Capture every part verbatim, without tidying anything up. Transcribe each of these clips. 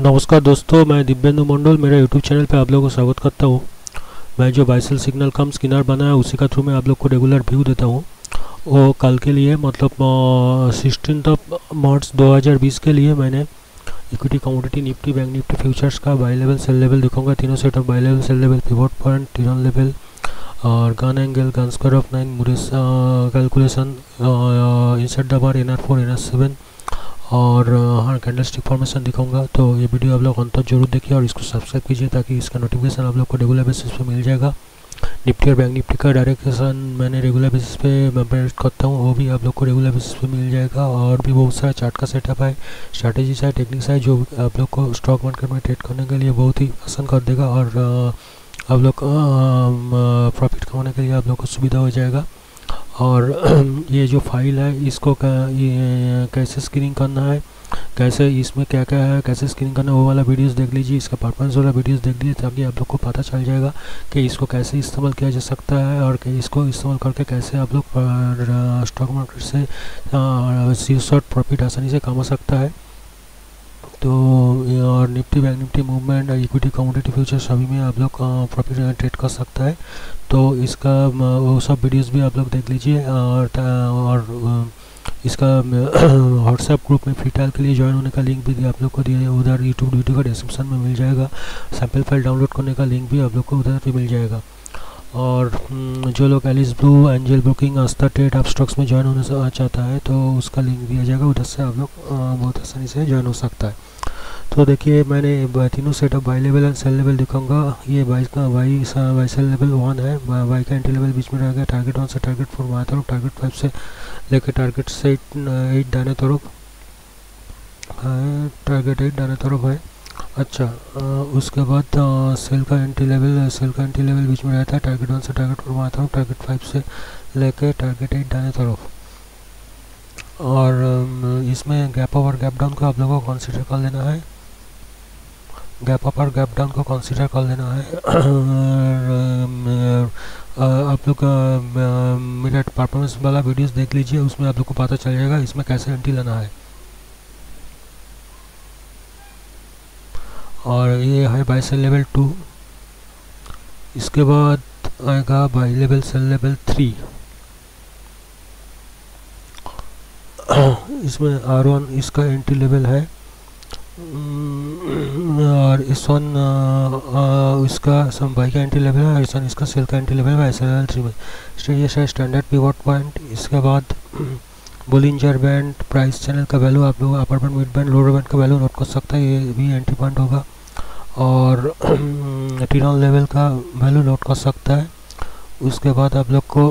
नमस्कार दोस्तों, मैं दिव्येंदु मंडल मेरे यूट्यूब चैनल पे आप लोगों को स्वागत करता हूँ। मैं जो बाइसेल सिग्नल कम स्किनर बनाया उसी का थ्रू में आप लोग को रेगुलर व्यू देता हूँ। वो कल के लिए मतलब सिक्सटीन ऑफ मार्च दो हज़ार बीस के लिए मैंने equity commodity Nifty bank Nifty futures का बाई लेवल सेल लेवल दिखाऊंगा। तीनों set of buy level sell level pivot point Tirone level और Gann angle Gann square of nine Murrey's calculation inside the bar N R four N R seven और हाँ candlestick formation दिखाऊंगा। तो ये video आप लोग अंत तक जरूर देखिए और इसको सब्सक्राइब कीजिए ताकि इसका नोटिफिकेशन आप लोग को रेगुलर बेसिस पे मिल जाएगा। निफ्टी और बैंक निफ्टी का डायरेक्शन मैंने रेगुलर बेसिस पे मैं प्रेडिक्ट करता हूँ, वो भी आप लोग को रेगुलर बेसिस पे मिल जाएगा। और भी बहुत सारा चार्ट का सेटअप है, स्ट्रैटेजीज है, टेक्निक्स है जो आप लोग को स्टॉक मार्केट में ट्रेड करने के लिए बहुत ही आसान कर देगा और आप लोग प्रॉफिट कमाने के लिए आप लोग को सुविधा हो जाएगा। और ये जो फाइल है इसको ये कैसे स्क्रीनिंग करना है, कैसे इसमें क्या क्या है, कैसे स्क्रीनिंग करना है, वो वाला वीडियोस देख लीजिए। इसका परफॉर्मेंस वाला वीडियोस देख लीजिए ताकि आप लोग को पता चल जाएगा कि इसको कैसे इस्तेमाल किया जा सकता है और कि इसको इस्तेमाल करके कैसे आप लोग स्टॉक मार्केट से शॉर्ट प्रॉफिट आसानी से कमा सकता है। तो और Nifty bank Nifty movement equity commodity future सभी में आप लोग प्रॉफिट ट्रेड कर सकता है। तो इसका वो सब वीडियोस भी आप लोग देख लीजिए और, और इसका व्हाट्सएप ग्रुप में फ्री ट्रायल के लिए ज्वाइन होने का लिंक भी आप लोग को दिया उधर यूट्यूब वीडियो का डिस्क्रिप्शन में मिल जाएगा। सैम्पल फाइल डाउनलोड करने का लिंक भी आप लोग को उधर भी मिल जाएगा। और जो लोग Alice Blue Angel Broking Aastha trade आप स्टॉक्स में ज्वाइन होना चाहता है तो उसका लिंक दिया जाएगा, उधर से आप लोग बहुत आसानी से ज्वाइन हो सकता है। तो देखिए मैंने तीनों set of buy level and sell level दिखाऊंगा। ये बाई का buy buy sell level one है, बाई का एंट्री लेवल बीच में रहेगा। टारगेट वन से टारगेट फोर बाएं तरफ, टारगेट फाइव से लेकर टारगेट से एट दाने तरफ, टारगेट एट दाने तरफ है। अच्छा आ, उसके बाद आ, सेल का एंट्री लेवल सेल का एंट्री लेवल बीच में रहता है। टारगेट वन से टारगेट फोर बाएं तरफ, टारगेट फाइव से लेकर टारगेट एट दाने तरफ। और इसमें गैप अप और गैप डाउन को आप लोगों को कंसीडर कर लेना है, गैप अप और गैप डाउन को कंसीडर कर लेना है। आप लोग मेरा परफॉर्मेंस वाला वीडियोस देख लीजिए, उसमें आप लोग को पता चल जाएगा इसमें कैसे एंट्री लेना है। और ये है बाई सेल लेवल टू। इसके बाद आएगा buy level sell level three. इसमें आर वन इसका एंट्री लेवल है और इस वन इसका बाई का एंट्री लेवल है, इस वन इसका सेल का एंट्री लेवल है बाई लेवल थ्री में। ये है स्टैंडर्ड पिवट पॉइंट। इसके बाद बोलिंजर बैंड प्राइस चैनल का वैल्यू आप लोग upper band mid band lower band का वैल्यू नोट कर सकता है, ये भी एंट्री पॉइंट होगा। और टिरन लेवल का वैल्यू नोट कर सकता है। उसके बाद आप लोग को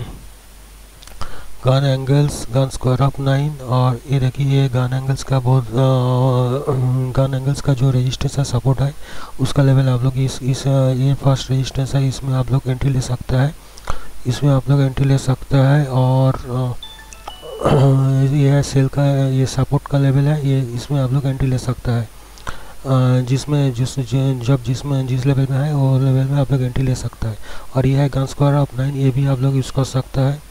Gann angles Gann square of nine और ये देखिए ये गन एंगल्स का बहुत गन एंगल्स का जो रेजिस्टेंस है सपोर्ट है उसका लेवल आप लोग इस इस ये फर्स्ट रेजिस्टेंस है, इसमें आप लोग एंट्री ले सकता है, इसमें आप लोग एंट्री ले सकता है। और ये है सेल का ये सपोर्ट का लेवल है, ये इसमें आप लोग एंट्री ले सकता है। जिसमें जिस जब जिसमें जिस लेवल में है वो लेवल में आप लोग एंट्री ले सकता है। और ये है गन स्क्वायर ऑफ नाइन, ये भी आप लोग यूज़ कर सकता है।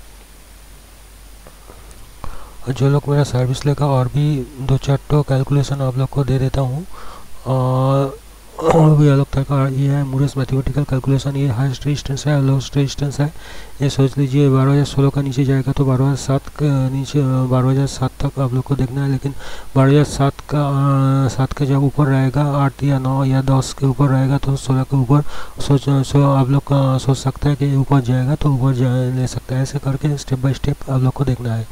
जो लोग मेरा सर्विस लेगा और भी दो चार तो कैलकुलेशन आप लोग को दे देता हूँ और भी अलग तरह का। ये है मुरेस मैथमेटिकल कैलकुलेशन, ये हाईएस्ट रेजिस्टेंस है, लोएस्ट रेजिस्टेंस है। ये सोच लीजिए बारह हज़ार सोलह का नीचे जाएगा तो बारह हज़ार सात का नीचे बारह हज़ार सात तक आप लोग को देखना है। लेकिन बारह हज़ार सात का सात का जब ऊपर रहेगा, आठ या नौ या दस के ऊपर रहेगा तो सोलह के ऊपर सोच सो आप लोग का सोच सकता है कि ऊपर जाएगा तो ऊपर जा ले सकता है। ऐसे करके स्टेप बाई स्टेप आप लोग को देखना है।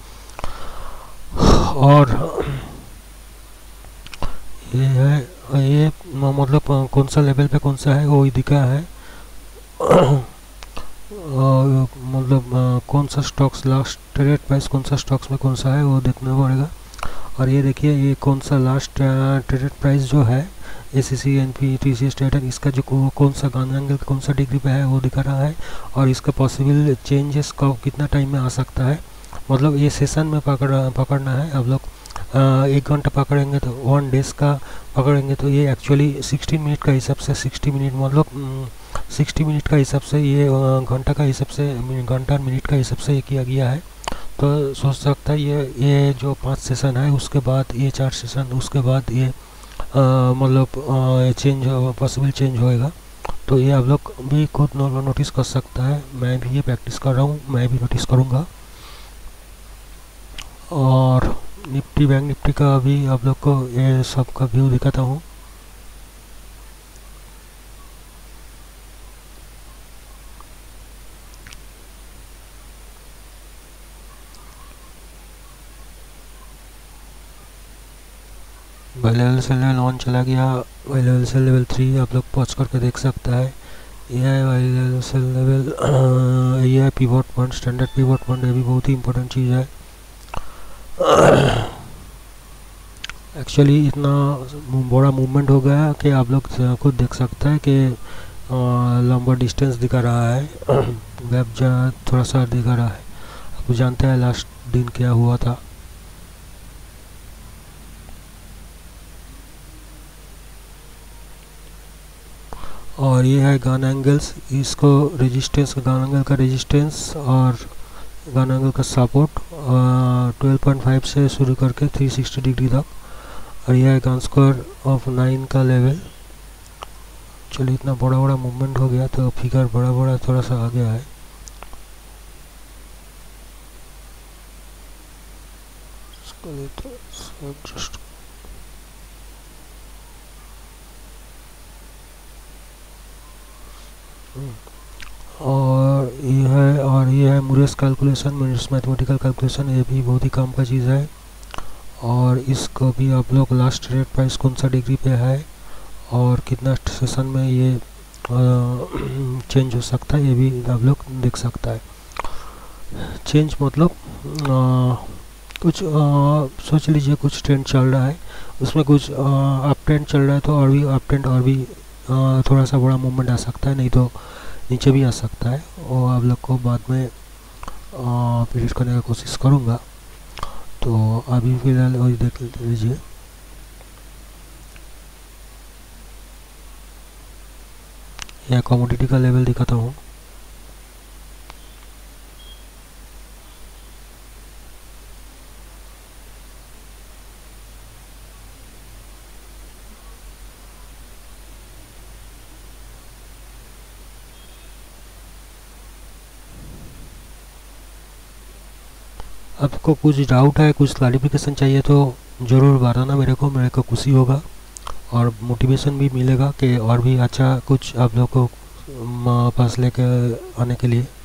और ये है ये मतलब कौन सा लेवल पे कौन सा है वो दिखा है। मतलब कौन सा स्टॉक्स लास्ट ट्रेड प्राइस कौन सा स्टॉक्स में कौन सा है वो देखना पड़ेगा। और ये देखिए ये कौन सा लास्ट ट्रेडेड प्राइस जो है एससीसी एनपी टीसीएस ट्रेडर, इसका जो कौन सा गन एंगल कौन सा डिग्री पे है वो दिखा रहा है। और इसका पॉसिबल चेंजेस का कितना टाइम में आ सकता है, मतलब ये सेशन में पकड़ पकड़ना है। आप लोग एक घंटा पकड़ेंगे तो वन डेज का पकड़ेंगे तो ये एक्चुअली सिक्सटी मिनट का हिसाब से सिक्सटी मिनट मतलब सिक्सटी मिनट का हिसाब से ये घंटा का हिसाब से घंटा मिनट का हिसाब से ये किया गया है। तो सोच सकता है ये ये जो पांच सेशन है उसके बाद ये चार सेशन उसके बाद ये मतलब चेंज पॉसिबल चेंज होएगा। तो ये आप लोग भी खुद नोटिस कर सकता है, मैं भी ये प्रैक्टिस कर रहा हूँ, मैं भी नोटिस करूँगा। और निफ्टी बैंक निफ्टी का भी आप लोग को ये सब का व्यू दिखाता हूँ। वाई लेवल से लेवल वन चला गया, वाई लेवल से लेवल थ्री आप लोग पॉज करके देख सकता है। यह है वाई लेवल से लेवल, यह है pivot point, standard pivot point, ये भी बहुत ही इंपॉर्टेंट चीज़ है। एक्चुअली इतना बड़ा मूवमेंट हो गया कि आप लोग खुद देख सकते हैं कि लंबा डिस्टेंस दिखा रहा है, गैप जा थोड़ा सा दिखा रहा है। आप जानते हैं लास्ट दिन क्या हुआ था। और ये है गन एंगल्स, इसको रेजिस्टेंस, गन एंगल का रेजिस्टेंस और गन एंगल का सपोर्ट ट्वेल्व पॉइंट फाइव से शुरू करके थ्री सिक्सटी डिग्री तक। और यह है गन स्क्वायर ऑफ नाइन का लेवल। चलिए इतना बड़ा बड़ा मूवमेंट हो गया तो फिगर बड़ा बड़ा थोड़ा सा आ गया है। जस्ट और ये है और ये है Murrey's calculation, Murrey's mathematical calculation, ये भी बहुत ही काम का चीज़ है। और इसको भी आप लोग लास्ट रेट प्राइस कौन सा डिग्री पे है और कितना सेशन में ये चेंज हो सकता है, ये भी आप लोग देख सकता है। चेंज मतलब आ, कुछ आ, सोच लीजिए कुछ ट्रेंड चल रहा है, उसमें कुछ अप ट्रेंड चल रहा है तो और भी अप ट्रेंड और भी आ, थोड़ा सा बड़ा मूवमेंट आ सकता है, नहीं तो नीचे भी आ सकता है। और आप लोग को बाद में प्रिडिक्ट करने का कोशिश करूँगा। तो अभी फिलहाल वही देख लीजिए। यह कमोडिटी का लेवल दिखाता हूँ। आपको कुछ डाउट है, कुछ क्लैरिफिकेशन चाहिए तो ज़रूर बताना मेरे को, मेरे को खुशी होगा और मोटिवेशन भी मिलेगा कि और भी अच्छा कुछ आप लोग को पास लेके आने के लिए।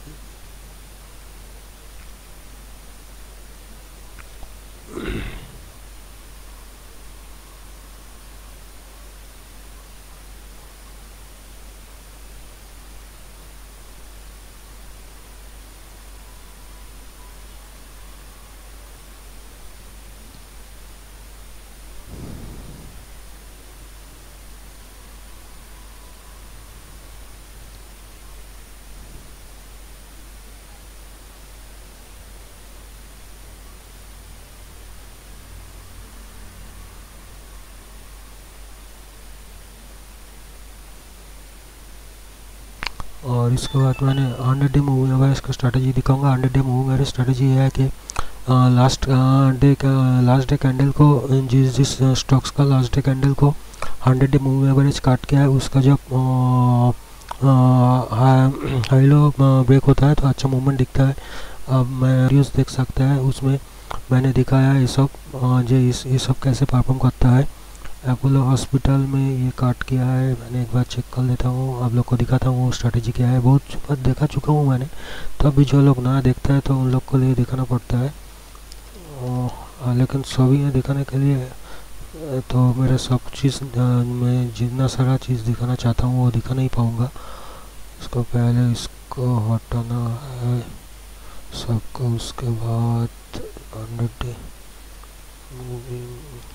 और इसके बाद मैंने हंड्रेड डे मूविंग एवरेज का स्ट्रैटेजी दिखाऊंगा। Hundred day moving average strategy है कि लास्ट डे का लास्ट डे कैंडल को जिस जिस स्टॉक्स का लास्ट डे कैंडल को हंड्रेड डे मूविंग एवरेज काट के है, उसका जब हाई लो ब्रेक होता है तो अच्छा मूवमेंट दिखता है। अब मैं वीडियोस देख सकता है, उसमें मैंने दिखाया है ये सब जो इस ये सब कैसे परफॉर्म करता है। अपोलो हॉस्पिटल में ये काट किया है, मैंने एक बार चेक कर लेता हूँ, आप लोग को दिखाता हूँ स्ट्रैटेजी क्या है। बहुत बार देखा चुका हूँ मैंने, तो अभी जो लोग ना देखता है तो उन लोग को लिए दिखाना पड़ता है। आ, लेकिन सभी ने दिखाने के लिए तो मेरे सब चीज़ मैं जितना सारा चीज़ दिखाना चाहता हूँ वो दिखा नहीं पाऊँगा। इसको पहले इसको हटाना है सबको, उसके बाद hundred day moving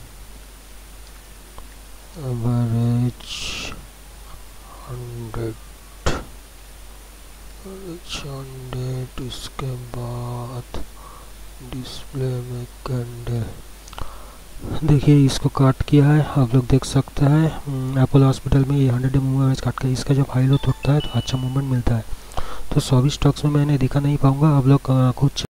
average hundred hundred इसके बाद डिस्प्ले में कैंडल। देखिए इसको काट किया है, आप लोग देख सकते हैं अपोलो हॉस्पिटल में ये हंड्रेड डे मूविंग एवरेज काट के इसका जब हाई लो टूटता है तो अच्छा मूवमेंट मिलता है। तो सभी स्टॉक्स में मैंने दिखा नहीं पाऊँगा, आप लोग खुद